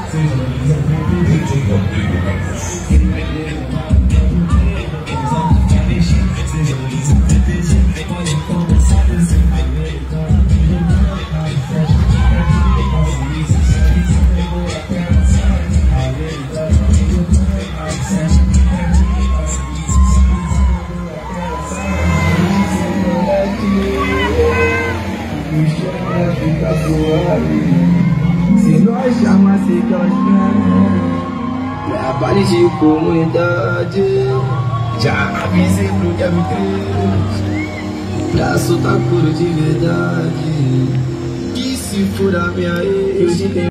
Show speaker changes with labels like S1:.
S1: Se nós chamasse trabalho de comunidade, já avisei pro Kevin 3 pra soltar couro de verdade. Que se furar minha ex,